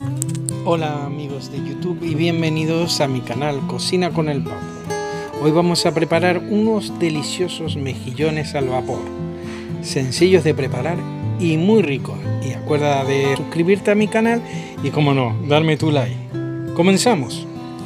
Hola amigos de YouTube y bienvenidos a mi canal Cocina con el Papo. Hoy vamos a preparar unos deliciosos mejillones al vapor, sencillos de preparar y muy ricos. Y acuerda de suscribirte a mi canal y, como no, darme tu like. ¡Comenzamos!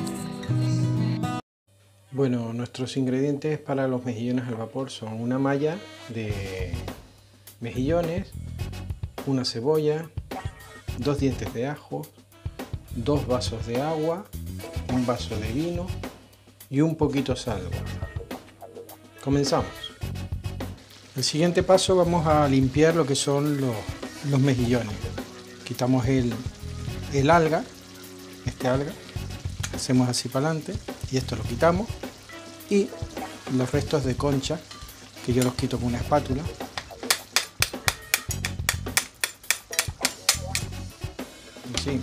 Bueno, nuestros ingredientes para los mejillones al vapor son una malla de mejillones, una cebolla, 2 dientes de ajo, 2 vasos de agua, un vaso de vino y un poquito sal. Comenzamos. El siguiente paso, vamos a limpiar lo que son los mejillones. Quitamos el alga, alga, hacemos así para adelante y esto lo quitamos, y los restos de concha, que yo los quito con una espátula. Así.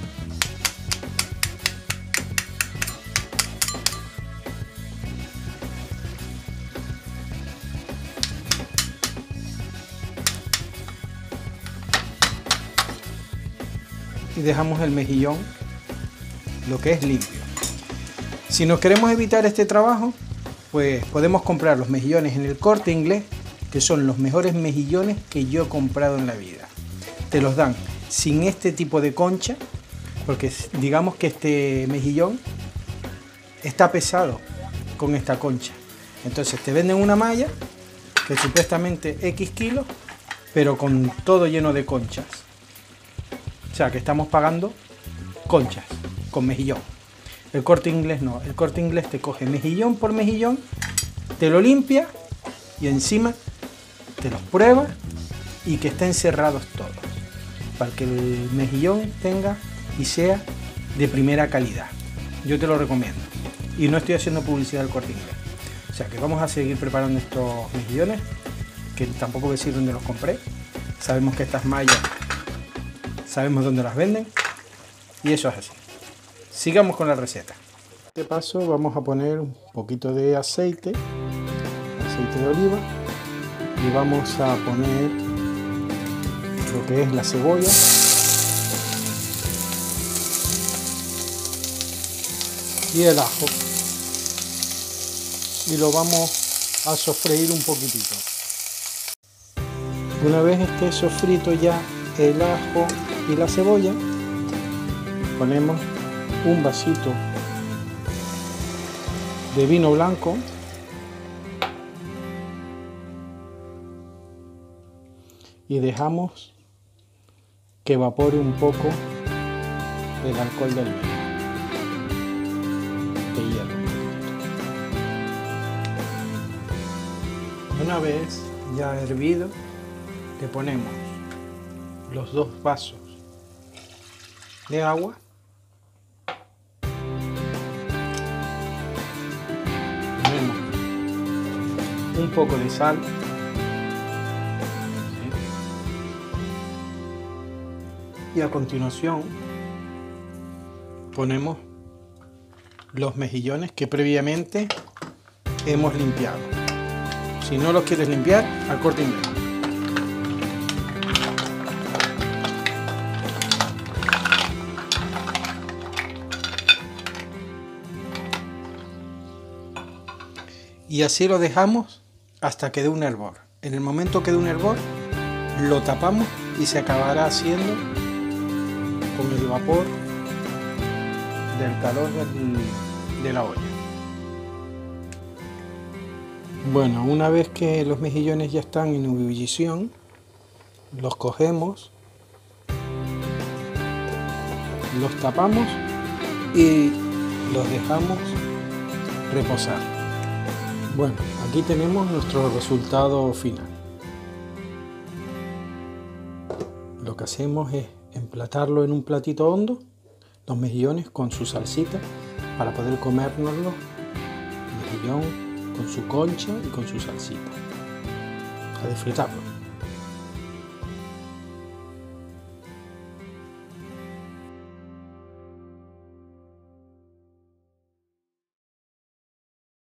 Y dejamos el mejillón lo que es limpio. Si nos queremos evitar este trabajo, pues podemos comprar los mejillones en el Corte Inglés, que son los mejores mejillones que yo he comprado en la vida. Te los dan sin este tipo de concha, porque digamos que este mejillón está pesado con esta concha. Entonces te venden una malla que supuestamente X kilos, pero con todo lleno de conchas. O sea que estamos pagando conchas con mejillón. El Corte Inglés no, el Corte Inglés te coge mejillón por mejillón, te lo limpia y encima te los prueba y que estén cerrados todos, para que el mejillón tenga y sea de primera calidad. Yo te lo recomiendo y no estoy haciendo publicidad del Corte Inglés. O sea que vamos a seguir preparando estos mejillones, que tampoco voy a decir dónde los compré. Sabemos que estas mallas sabemos dónde las venden y eso es así. Sigamos con la receta. En este paso vamos a poner un poquito de aceite de oliva, y vamos a poner lo que es la cebolla y el ajo, y lo vamos a sofreír un poquitito. Una vez esté sofrito ya el ajo y la cebolla, ponemos un vasito de vino blanco y dejamos que evapore un poco el alcohol del vino, de hielo. Una vez ya hervido, le ponemos los 2 vasos de agua, ponemos un poco de sal, y a continuación ponemos los mejillones que previamente hemos limpiado. Si no los quieres limpiar, al Corte Inglés. Y así lo dejamos hasta que dé un hervor. En el momento que dé un hervor, lo tapamos y se acabará haciendo con el vapor del calor de la olla. Bueno, una vez que los mejillones ya están en ebullición, los cogemos, los tapamos y los dejamos reposar. Bueno, aquí tenemos nuestro resultado final. Lo que hacemos es emplatarlo en un platito hondo, los mejillones con su salsita, para poder comérnoslo, el mejillón con su concha y con su salsita. A disfrutarlo.